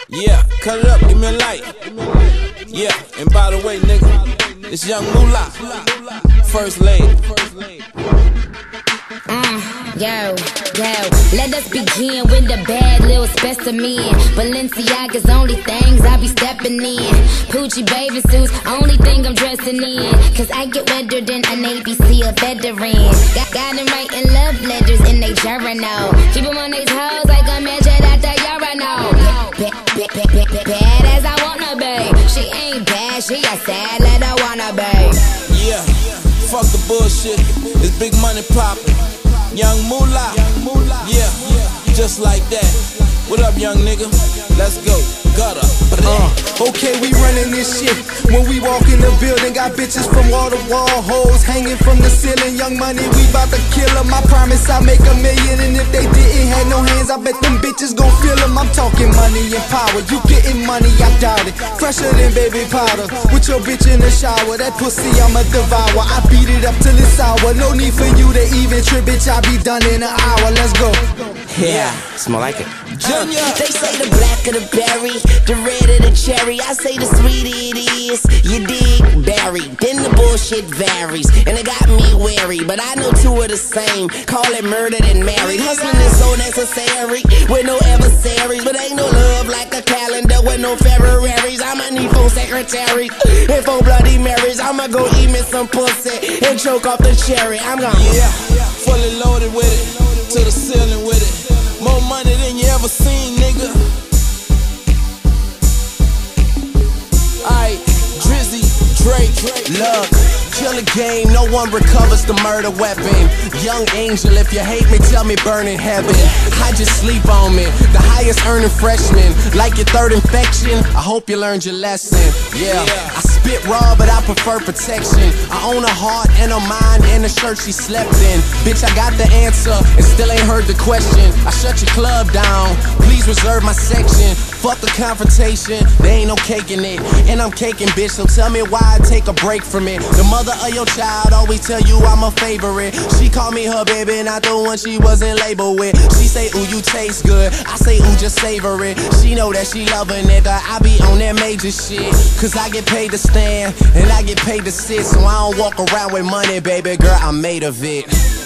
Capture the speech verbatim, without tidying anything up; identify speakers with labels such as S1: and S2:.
S1: Yeah, cut it up, give me a light. Yeah, and by the way, nigga, it's young Moolah, first lady.
S2: Mm, yo, yo, let us begin with the bad little specimen. Balenciaga's only things I be stepping in. Poochie bathing suits, only thing I'm dressing in. Cause I get wetter than an A B C or veteran. Got, got them writing love letters in they journal. Keep them on they toes like a measured at the urinal. Bad, bad, bad, bad, bad, bad as I wanna be. She ain't bad, she a sad little wanna be.
S1: Yeah, fuck the bullshit, it's big money poppin'. Young Moolah, yeah, just like that. What up, young nigga? Let's go, gutter.
S3: Uh, okay, we running this shit. When we walk in the building, got bitches from wall to wall, hoes hanging from the ceiling. Young money, we bout to kill them. I promise I'll make a million. And if they didn't have no hands, I bet them bitches gon' feel them. I'm talking money and power. You getting money, I doubt it. Fresher than baby powder. With your bitch in the shower, that pussy I'ma devour. I beat it up till it's sour. No need for you to even trip, bitch. I be done in an hour. Let's go.
S4: Yeah, smell like it.
S1: Junior.
S4: They say the black of the berry, the red of the cherry. I say the sweeter it is, you dig, berry. Then the bullshit varies, and it got me wary. But I know two are the same, call it murdered and married. Hustling is so necessary, with no adversaries. But ain't no love like a calendar with no Ferraris. I'ma need four secretaries and four Bloody Marys. I'ma go eat me some pussy and choke off the cherry. I'm gonna,
S1: yeah, fully loaded with it, to the ceiling with it. More money than you ever seen, nigga. Aight, Drizzy, Drake,
S4: look, kill a game, no one recovers the murder weapon. Young angel, if you hate me, tell me burn in heaven. I just sleep on me, the highest earning freshman. Like your third infection, I hope you learned your lesson. Yeah, I spit raw, but I prefer protection. I own a heart and a mind and a shirt she slept in. Bitch, I got the answer and still ain't heard the question. I shut your club down, please reserve my section. Fuck the confrontation, there ain't no cake in it. And I'm caking, bitch, so tell me why I take a break from it. The mother of your child always tell you I'm a favorite. She call me her baby, not the one she wasn't labeled with. She say, ooh, you taste good. I say, ooh, just savor it. She know that she love a nigga, I be on that major shit. Cause I get paid to stand, and I get paid to sit. So I don't walk around with money, baby girl, I'm made of it.